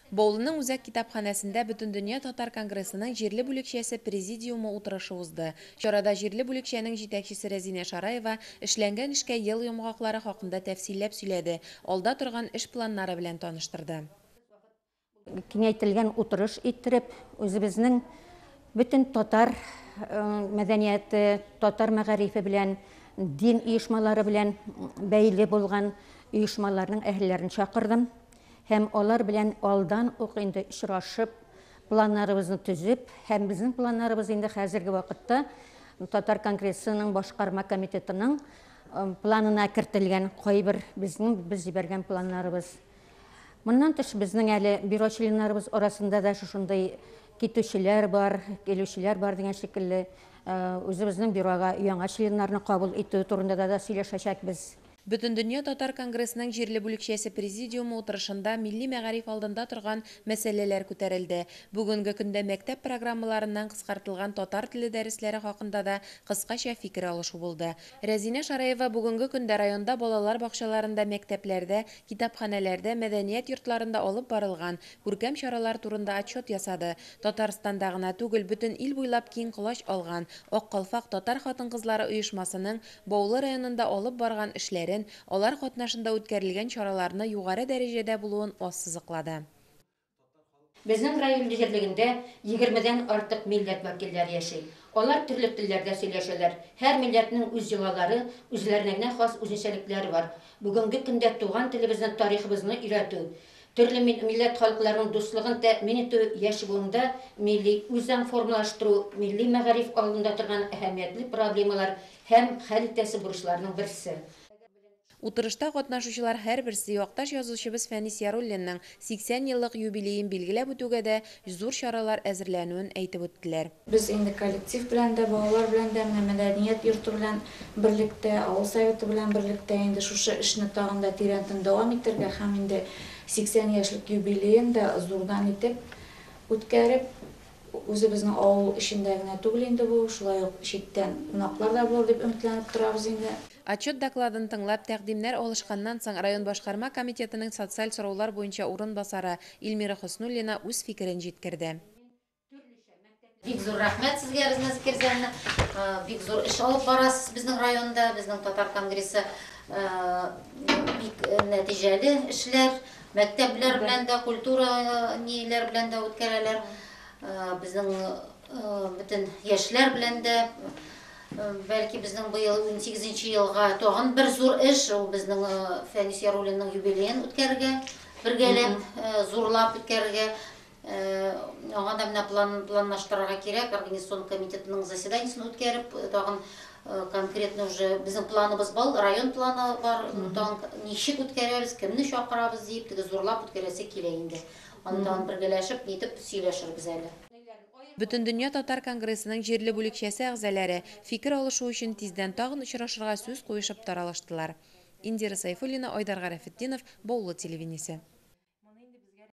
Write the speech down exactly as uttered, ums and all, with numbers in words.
Баулының үзәк китапханәсендә Бүтін дөнья татар конгрессының җирле бүлекчәсе президиумы утырышы узды. Чарада җирле бүлекчәнең җитәкчесе Рәзинә Шараева эшләнгән эшкә ел йомгаклары хакында тәфсилләп сөйләде, алда торган эш планнары белән таныштырды. Киңәйтелгән утырыш иттереп, үзебезнең бөтен татар мәдәнияте, татар мәгарифе белән, дин оешмалары белән бәйле булган оешмаларның әһелләрен чакырдым. Һәм алар белән алдан ук инде очрашып, планнарыбызны төзеп, һәм безнең планнарыбыз инде хәзерге вакытта Татар конгрессының башкарма комитетының планына кертелгән кайбер безнең без җибәргән планнарыбыз. Моннан тыш безнең әле бюро членнарыбыз арасында да шушындай китүчеләр бар, килүчеләр бар дигән шикелле, үзебезнең бюрога яңа членнарны кабул итү турында да сөйләшәчәкбез. Бүтін дөнья татар конгрессының җирле бүлекчәсе президиумы утырышында милли мәгариф алдында торган мәсьәләләр күтәрелде. Бүгенге көндә мәктәп программаларыннан кыскартылган татар теле дәресләре хакында да кыскача фикер алышу булды. Рәзинә Шараева бүгенге көндә районда балалар бакчаларында, мәктәпләрдә, китапханәләрдә, мәдәният йортларында алып барылган күркәм чаралар турында отчет ясады. Татарстанда гына түгел, бөтен ил буйлап киң колач алган Ак калфак татар хатын-кызлары оешмасының Баулы районында алып барган эшләре алар катнашында үткәрелгән чараларны югары дәрәҗәдә булуын ассызыклады. Безнең район җирлегендә егермедән артык милләт вәкилләре яши. Алар төрле телләрдә сөйләшәләр. Һәр милләтнең үз йолалары, үзләренә хас үзенчәлекләре бар. Бүгенге көндә туган телебезнең тарихыбызны өйрәтү, төрле милләт халыкларның дуслыгын тәэмин итү яшәвендә милли үзән формалаштыру, милли мәгариф алдында торган әһәмиятле проблемалар һәм хәл итәсе бурычларның берсе. Утырышта катнашучылар һәрберсе якташ язучыбыз Фәнис Яруллинның сиксән еллык юбилеен билгеләп үтүгә дә зур чаралар әзерләнүен әйтеп үттеләр. Без инде коллектив белән дә, балалар белән дә, мәдәният йорты белән берлектә, авыл советы белән берлектә инде шушы эшне тагын да тирәнтен дәвам итәргә һәм инде сиксән яшьлек юбилеен дә зурдан итеп үткәреп, үзебезнең авыл эчендә генә түгел инде бу, шулай ук читтән кунаклар да булыр дип өметләнеп торабыз инде. Отчет докладын тыңлап, тәкъдимнәр алышканнан соң район башкарма комитетының социаль сораулар буенча урын басары Илмира Хоснуллина үз фикерен җиткерде. Бик зур рәхмәт сезгә, Рәзинә Закирҗанова. Бик зур эш алып барасыз безнең районда, безнең татар конгрессы бик нәтиҗәле эшләр, мәктәпләр белән дә, культура ниләр белән дә үткәрәләр. Безнең бөтен яшьләр белән дә Бәлки безнең быел унсигезенче елга тагын бер зур эш, ул безнең Фәнис Яруллинның юбилеен үткәрергә, бергәләп, зурлап үткәрергә, аңа да менә план планлаштырырга кирәк, организацион комитетының заседаниесен үткәреп, тагын конкретно уже безнең планыбыз бар, район планы бар, тагын ничек үткәрәбез, кемне чакырабыз дип, теге зурлап үткәрәсе килә инде. Андан бергәләшеп, нитеп сөйләшербез әле. Бүтін дөнья татар конгрессының җирле бүлекчәсе әгъзалары фикер алышу өчен тиздән тагын очрашырга сүз куешып таралыштылар. Индира Сайфуллина, Айдар Гарәфетдинов, Баулы телевидениесе.